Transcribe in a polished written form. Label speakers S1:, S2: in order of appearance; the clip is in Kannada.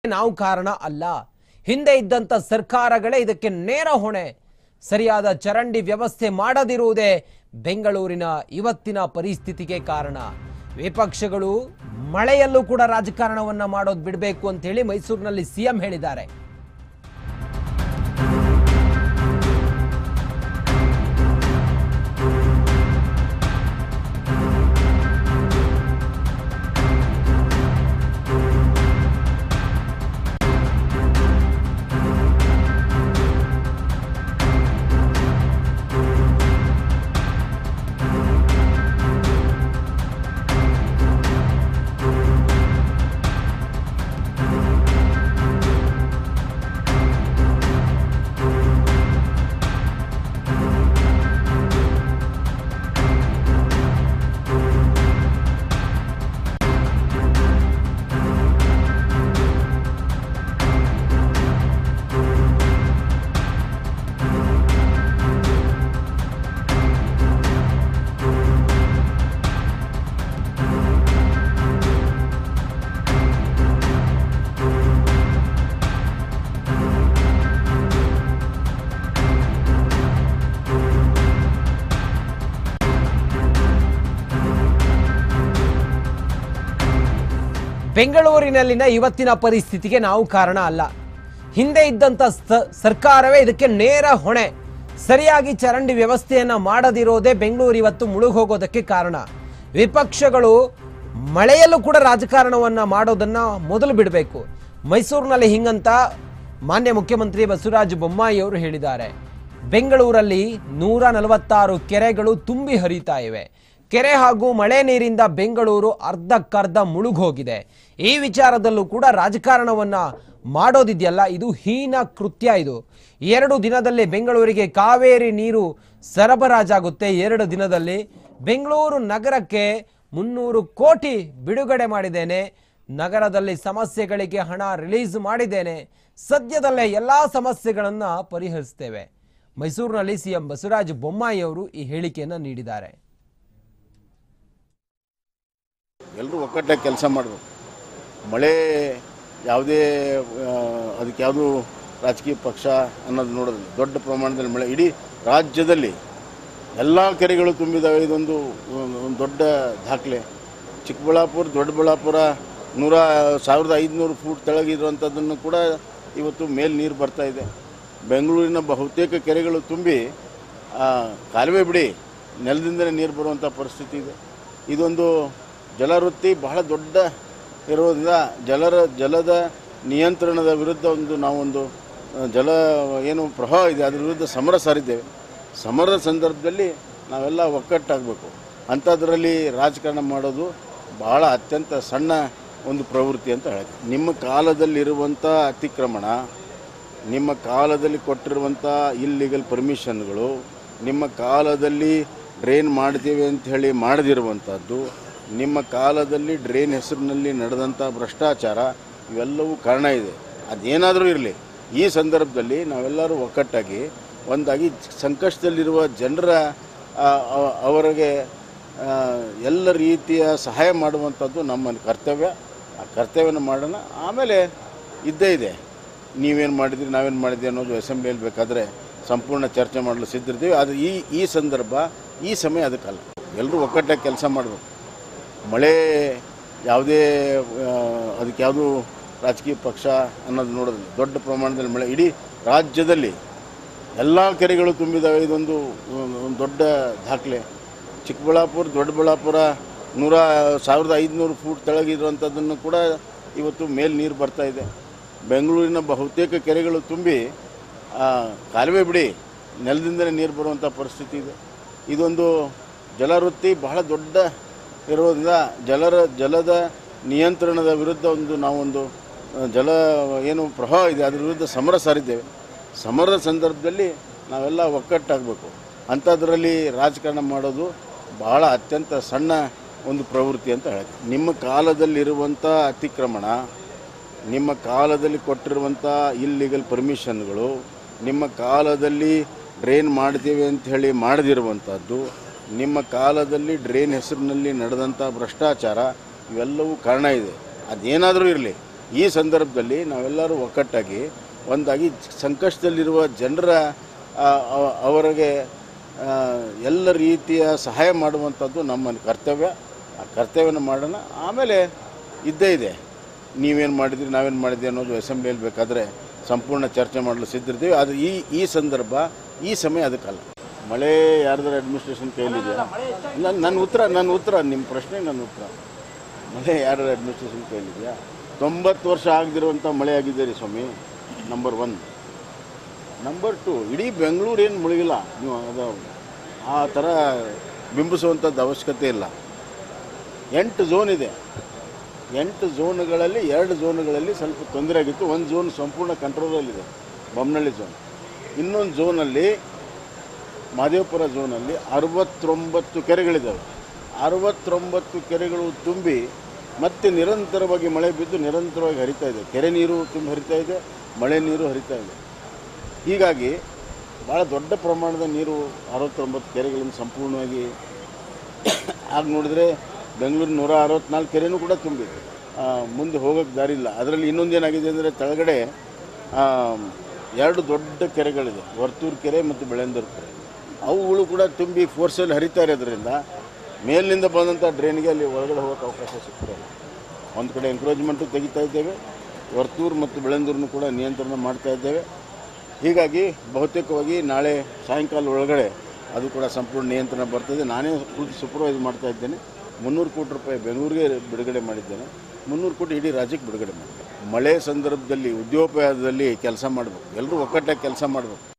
S1: ನಾವು ಕಾರಣ ಅಲ್ಲ, ಹಿಂದೆ ಇದ್ದಂತ ಸರ್ಕಾರಗಳೇ ಇದಕ್ಕೆ ನೇರ ಹೊಣೆ. ಸರಿಯಾದ ಚರಂಡಿ ವ್ಯವಸ್ಥೆ ಮಾಡದಿರುವುದೇ ಬೆಂಗಳೂರಿನ ಇವತ್ತಿನ ಪರಿಸ್ಥಿತಿಗೆ ಕಾರಣ. ವಿಪಕ್ಷಗಳು ಮಳೆಯಲ್ಲೂ ಕೂಡ ರಾಜಕಾರಣವನ್ನ ಮಾಡೋದು ಬಿಡಬೇಕು ಅಂತ ಹೇಳಿ ಮೈಸೂರಿನಲ್ಲಿ ಸಿಎಂ ಹೇಳಿದ್ದಾರೆ. ಬೆಂಗಳೂರಿನಲ್ಲಿನ ಇವತ್ತಿನ ಪರಿಸ್ಥಿತಿಗೆ ನಾವು ಕಾರಣ ಅಲ್ಲ, ಹಿಂದೆ ಇದ್ದಂತ ಸರ್ಕಾರವೇ ಇದಕ್ಕೆ ನೇರ ಹೊಣೆ. ಸರಿಯಾಗಿ ಚರಂಡಿ ವ್ಯವಸ್ಥೆಯನ್ನ ಮಾಡದಿರೋದೇ ಬೆಂಗಳೂರು ಇವತ್ತು ಮುಳುಗೋಗೋದಕ್ಕೆ ಕಾರಣ. ವಿಪಕ್ಷಗಳು ಮಳೆಯಲ್ಲೂ ಕೂಡ ರಾಜಕಾರಣವನ್ನ ಮಾಡೋದನ್ನ ಮೊದಲು ಬಿಡಬೇಕು. ಮೈಸೂರಿನಲ್ಲಿ ಹಿಂಗಂತ ಮಾನ್ಯ ಮುಖ್ಯಮಂತ್ರಿ ಬಸವರಾಜ ಬೊಮ್ಮಾಯಿ ಅವರು ಹೇಳಿದ್ದಾರೆ. ಬೆಂಗಳೂರಲ್ಲಿ 146 ಕೆರೆಗಳು ತುಂಬಿ ಹರಿತಾ ಇವೆ. ಕೆರೆ ಹಾಗೂ ಮಳೆ ನೀರಿಂದ ಬೆಂಗಳೂರು ಅರ್ಧಕ್ಕರ್ಧ ಮುಳುಗೋಗಿದೆ. ಈ ವಿಚಾರದಲ್ಲೂ ಕೂಡ ರಾಜಕಾರಣವನ್ನ ಮಾಡೋದಿದೆಯಲ್ಲ, ಇದು ಹೀನ ಕೃತ್ಯ. ಇದು 2 ದಿನದಲ್ಲಿ ಬೆಂಗಳೂರಿಗೆ ಕಾವೇರಿ ನೀರು ಸರಬರಾಜಾಗುತ್ತೆ. 2 ದಿನದಲ್ಲಿ ಬೆಂಗಳೂರು ನಗರಕ್ಕೆ 300 ಕೋಟಿ ಬಿಡುಗಡೆ ಮಾಡಿದ್ದೇನೆ. ನಗರದಲ್ಲಿ ಸಮಸ್ಯೆಗಳಿಗೆ ಹಣ ರಿಲೀಸ್ ಮಾಡಿದ್ದೇನೆ. ಸದ್ಯದಲ್ಲೇ ಎಲ್ಲಾ ಸಮಸ್ಯೆಗಳನ್ನ ಪರಿಹರಿಸ್ತೇವೆ. ಮೈಸೂರಿನಲ್ಲಿ ಸಿಎಂ ಬಸವರಾಜ ಬೊಮ್ಮಾಯಿ ಅವರು ಈ ಹೇಳಿಕೆಯನ್ನು ನೀಡಿದ್ದಾರೆ.
S2: ಎಲ್ಲರೂ ಒಕ್ಕಟ್ಟಾಗಿ ಕೆಲಸ ಮಾಡಬೇಕು. ಮಳೆ ಯಾವುದೇ ಅದಕ್ಕೆ ಯಾವುದೂ ರಾಜಕೀಯ ಪಕ್ಷ ಅನ್ನೋದು ನೋಡೋದಿಲ್ಲ. ದೊಡ್ಡ ಪ್ರಮಾಣದಲ್ಲಿ ಮಳೆ ಇಡೀ ರಾಜ್ಯದಲ್ಲಿ ಎಲ್ಲ ಕೆರೆಗಳು ತುಂಬಿದ್ದಾವೆ. ಇದೊಂದು ದೊಡ್ಡ ದಾಖಲೆ. ಚಿಕ್ಕಬಳ್ಳಾಪುರ, ದೊಡ್ಡಬಳ್ಳಾಪುರ 1500 ಫೂಟ್ ತೆಳಗಿರುವಂಥದ್ದನ್ನು ಕೂಡ ಇವತ್ತು ಮೇಲೆ ನೀರು ಬರ್ತಾ ಇದೆ. ಬೆಂಗಳೂರಿನ ಬಹುತೇಕ ಕೆರೆಗಳು ತುಂಬಿ ಕಾಲುವೆ ಬಿಡಿ ನೆಲದಿಂದಲೇ ನೀರು ಬರುವಂಥ ಪರಿಸ್ಥಿತಿ ಇದೆ. ಇದೊಂದು ಜಲವೃತ್ತಿ ಬಹಳ ದೊಡ್ಡ ಇರೋದ್ರಿಂದ ಜಲದ ನಿಯಂತ್ರಣದ ವಿರುದ್ಧ ನಾವೊಂದು ಜಲ ಏನು ಪ್ರವಾಹ ಇದೆ ಅದರ ವಿರುದ್ಧ ಸಮರ ಸಾರಿದ್ದೇವೆ. ಸಮರದ ಸಂದರ್ಭದಲ್ಲಿ ನಾವೆಲ್ಲ ಒಕ್ಕಟ್ಟಾಗಬೇಕು. ಅಂಥದ್ರಲ್ಲಿ ರಾಜಕಾರಣ ಮಾಡೋದು ಬಹಳ ಅತ್ಯಂತ ಸಣ್ಣ ಒಂದು ಪ್ರವೃತ್ತಿ ಅಂತ ಹೇಳ್ತೀವಿ. ನಿಮ್ಮ ಕಾಲದಲ್ಲಿರುವಂಥ ಅತಿಕ್ರಮಣ, ನಿಮ್ಮ ಕಾಲದಲ್ಲಿ ಕೊಟ್ಟಿರುವಂಥ ಇಲ್ಲಿಗಲ್ ಪರ್ಮಿಷನ್ಗಳು, ನಿಮ್ಮ ಕಾಲದಲ್ಲಿ ಡ್ರೈನ್ ಮಾಡ್ತೀವಿ ಅಂತ ಹೇಳಿ ಮಾಡದಿರುವಂಥದ್ದು, ನಿಮ್ಮ ಕಾಲದಲ್ಲಿ ಡ್ರೈನ್ ಹೆಸರಿನಲ್ಲಿ ನಡೆದಂಥ ಭ್ರಷ್ಟಾಚಾರ, ಇವೆಲ್ಲವೂ ಕಾರಣ ಇದೆ. ಅದೇನಾದರೂ ಇರಲಿ, ಈ ಸಂದರ್ಭದಲ್ಲಿ ನಾವೆಲ್ಲರೂ ಒಕ್ಕಟ್ಟಾಗಿ ಒಂದಾಗಿ ಸಂಕಷ್ಟದಲ್ಲಿರುವ ಜನರ ಅವರಿಗೆ ಎಲ್ಲ ರೀತಿಯ ಸಹಾಯ ಮಾಡುವಂಥದ್ದು ನಮ್ಮ ಕರ್ತವ್ಯ. ಆ ಕರ್ತವ್ಯನ ಮಾಡೋಣ. ಆಮೇಲೆ ಇದ್ದೇ ಇದೆ, ನೀವೇನು ಮಾಡಿದ್ರಿ ನಾವೇನು ಮಾಡಿದ್ವಿ ಅನ್ನೋದು ಅಸೆಂಬ್ಲಿಯಲ್ಲಿ ಬೇಕಾದರೆ ಸಂಪೂರ್ಣ ಚರ್ಚೆ ಮಾಡಲು ಸಿದ್ಧಿರ್ತೀವಿ. ಆದರೆ ಈ ಸಂದರ್ಭ, ಈ ಸಮಯ ಅದಕ್ಕಲ್ಲ. ಎಲ್ಲರೂ ಒಕ್ಕಟ್ಟಾಗಿ ಕೆಲಸ ಮಾಡಬೇಕು. ಮಳೆ ಯಾವುದೇ ಅದಕ್ಕೆ ಯಾವುದೂ ರಾಜಕೀಯ ಪಕ್ಷ ಅನ್ನೋದು ನೋಡೋದಿಲ್ಲ. ದೊಡ್ಡ ಪ್ರಮಾಣದಲ್ಲಿ ಮಳೆ ಇಡೀ ರಾಜ್ಯದಲ್ಲಿ ಎಲ್ಲ ಕೆರೆಗಳು ತುಂಬಿದ್ದಾವೆ. ಇದೊಂದು ದೊಡ್ಡ ದಾಖಲೆ. ಚಿಕ್ಕಬಳ್ಳಾಪುರ, ದೊಡ್ಡಬಳ್ಳಾಪುರ 1500 ಫೂಟ್ ತೆಳಗಿರುವಂಥದ್ದನ್ನು ಕೂಡ ಇವತ್ತು ಮೇಲೆ ನೀರು ಬರ್ತಾ ಇದೆ. ಬೆಂಗಳೂರಿನ ಬಹುತೇಕ ಕೆರೆಗಳು ತುಂಬಿ ಕಾಲುವೆ ಬಿಡಿ ನೆಲದಿಂದಲೇ ನೀರು ಬರುವಂಥ ಪರಿಸ್ಥಿತಿ ಇದೆ. ಇದೊಂದು ಜಲವೃತ್ತಿ ಬಹಳ ದೊಡ್ಡ ಇರೋದ್ರಿಂದ ಜಲದ ನಿಯಂತ್ರಣದ ವಿರುದ್ಧ ನಾವೊಂದು ಜಲ ಏನು ಪ್ರವಾಹ ಇದೆ ಅದರ ವಿರುದ್ಧ ಸಮರ ಸಾರಿದ್ದೇವೆ. ಸಮರದ ಸಂದರ್ಭದಲ್ಲಿ ನಾವೆಲ್ಲ ಒಕ್ಕಟ್ಟಾಗಬೇಕು. ಅಂಥದ್ರಲ್ಲಿ ರಾಜಕಾರಣ ಮಾಡೋದು ಬಹಳ ಅತ್ಯಂತ ಸಣ್ಣ ಒಂದು ಪ್ರವೃತ್ತಿ ಅಂತ ಹೇಳ್ತೀವಿ. ನಿಮ್ಮ ಕಾಲದಲ್ಲಿರುವಂಥ ಅತಿಕ್ರಮಣ, ನಿಮ್ಮ ಕಾಲದಲ್ಲಿ ಕೊಟ್ಟಿರುವಂಥ ಇಲ್ಲಿಗಲ್ ಪರ್ಮಿಷನ್ಗಳು, ನಿಮ್ಮ ಕಾಲದಲ್ಲಿ ಡ್ರೈನ್ ಮಾಡ್ತೀವಿ ಅಂತ ಹೇಳಿ ಮಾಡದಿರುವಂಥದ್ದು, ನಿಮ್ಮ ಕಾಲದಲ್ಲಿ ಡ್ರೈನ್ ಹೆಸರಿನಲ್ಲಿ ನಡೆದಂಥ ಭ್ರಷ್ಟಾಚಾರ, ಇವೆಲ್ಲವೂ ಕಾರಣ ಇದೆ. ಅದೇನಾದರೂ ಇರಲಿ, ಈ ಸಂದರ್ಭದಲ್ಲಿ ನಾವೆಲ್ಲರೂ ಒಕ್ಕಟ್ಟಾಗಿ ಒಂದಾಗಿ ಸಂಕಷ್ಟದಲ್ಲಿರುವ ಜನರ ಅವರಿಗೆ ಎಲ್ಲ ರೀತಿಯ ಸಹಾಯ ಮಾಡುವಂಥದ್ದು ನಮ್ಮ ಕರ್ತವ್ಯ. ಆ ಕರ್ತವ್ಯನ ಮಾಡೋಣ. ಆಮೇಲೆ ಇದ್ದೇ ಇದೆ, ನೀವೇನು ಮಾಡಿದ್ರಿ ನಾವೇನು ಮಾಡಿದ್ವಿ ಅನ್ನೋದು ಅಸೆಂಬ್ಲಿಯಲ್ಲಿ ಬೇಕಾದರೆ ಸಂಪೂರ್ಣ ಚರ್ಚೆ ಮಾಡಲು ಸಿದ್ಧಿರ್ತೀವಿ. ಆದರೆ ಈ ಸಂದರ್ಭ ಈ ಸಮಯ ಅದಕ್ಕಲ್ಲ. ಮಳೆ ಯಾರ್ದಾರ ಅಡ್ಮಿನಿಸ್ಟ್ರೇಷನ್ ಕೈಲಿದೆಯಾ? ನನ್ನ ಉತ್ತರ ನಿಮ್ಮ ಪ್ರಶ್ನೆ ನನ್ನ ಉತ್ತರ. ಮಳೆ ಯಾರ್ದಾರ ಅಡ್ಮಿನಿಸ್ಟ್ರೇಷನ್ ಕೈಲಿದೆಯಾ? 90 ವರ್ಷ ಆಗದಿರುವಂಥ ಮಳೆ ಆಗಿದೆ ರೀ ಸ್ವಾಮಿ, ನಂಬರ್ 1. ನಂಬರ್ 2, ಇಡೀ ಬೆಂಗಳೂರು ಏನು ಮುಳುಗಿಲ್ಲ. ನೀವು ಅದು ಆ ಥರ ಬಿಂಬಿಸುವಂಥದ್ದು ಅವಶ್ಯಕತೆ ಇಲ್ಲ. 8 ಝೋನ್ ಇದೆ. 8 ಝೋನ್ಗಳಲ್ಲಿ 2 ಝೋನ್ಗಳಲ್ಲಿ ಸ್ವಲ್ಪ ತೊಂದರೆ ಆಗಿತ್ತು. ಒಂದು ಝೋನ್ ಸಂಪೂರ್ಣ ಕಂಟ್ರೋಲಲ್ಲಿದೆ, ಬೊಮ್ಮನಹಳ್ಳಿ ಝೋನ್. ಇನ್ನೊಂದು ಝೋನಲ್ಲಿ ಮಹದೇವಪುರ ಝೋನಲ್ಲಿ 69 ಕೆರೆಗಳಿದ್ದಾವೆ. 69 ಕೆರೆಗಳು ತುಂಬಿ ಮತ್ತೆ ನಿರಂತರವಾಗಿ ಮಳೆ ಬಿದ್ದು ನಿರಂತರವಾಗಿ ಹರಿತಾ ಇದೆ. ಕೆರೆ ನೀರು ತುಂಬಿ ಹರಿತಾ ಇದೆ, ಮಳೆ ನೀರು ಹರಿತಾ ಇದೆ. ಹೀಗಾಗಿ ಭಾಳ ದೊಡ್ಡ ಪ್ರಮಾಣದ ನೀರು 69 ಕೆರೆಗಳನ್ನು ಸಂಪೂರ್ಣವಾಗಿ ಆಗ ನೋಡಿದ್ರೆ ಬೆಂಗಳೂರು 164 ಕೆರೆನೂ ಕೂಡ ತುಂಬಿದೆ. ಮುಂದೆ ಹೋಗೋಕ್ಕೆ ದಾರಿ ಇಲ್ಲ. ಅದರಲ್ಲಿ ಇನ್ನೊಂದೇನಾಗಿದೆ ಅಂದರೆ ಕೆಳಗಡೆ 2 ದೊಡ್ಡ ಕೆರೆಗಳಿದೆ, ವರ್ತೂರು ಕೆರೆ ಮತ್ತು ಬೆಳೆಂದೂರು ಕೆರೆ. ಅವುಗಳು ಕೂಡ ತುಂಬಿ ಫೋರ್ಸಲ್ಲಿ ಹರಿತಾ ಇರೋದ್ರಿಂದ ಮೇಲಿನಿಂದ ಬಂದಂಥ ಡ್ರೈನ್ಗೆ ಅಲ್ಲಿ ಒಳಗಡೆ ಹೋಗೋಕ್ಕೆ ಅವಕಾಶ ಸಿಗ್ತಿರಲ್ಲ. ಒಂದು ಕಡೆ ಎನ್ಕ್ರೋಚ್ಮೆಂಟು ತೆಗಿತಾ ಇದ್ದೇವೆ, ವರ್ತೂರು ಮತ್ತು ಬೆಳೆಂದೂರನ್ನು ಕೂಡ ನಿಯಂತ್ರಣ ಮಾಡ್ತಾ ಇದ್ದೇವೆ. ಹೀಗಾಗಿ ಬಹುತೇಕವಾಗಿ ನಾಳೆ ಸಾಯಂಕಾಲ ಒಳಗಡೆ ಅದು ಕೂಡ ಸಂಪೂರ್ಣ ನಿಯಂತ್ರಣ ಬರ್ತದೆ. ನಾನೇ ಸೂಪರ್ವೈಸ್ ಮಾಡ್ತಾ ಇದ್ದೇನೆ. 300 ಕೋಟಿ ರೂಪಾಯಿ ಬೆಂಗಳೂರಿಗೆ ಬಿಡುಗಡೆ ಮಾಡಿದ್ದೇನೆ, 300 ಕೋಟಿ ಇಡೀ ರಾಜ್ಯಕ್ಕೆ ಬಿಡುಗಡೆ ಮಾಡಿದ್ದೇನೆ. ಮಳೆ ಸಂದರ್ಭದಲ್ಲಿ ಉದ್ಯೋಗದಲ್ಲಿ ಕೆಲಸ ಮಾಡಬೇಕು, ಎಲ್ಲರೂ ಒಕ್ಕಟ್ಟಾಗಿ ಕೆಲಸ ಮಾಡಬೇಕು.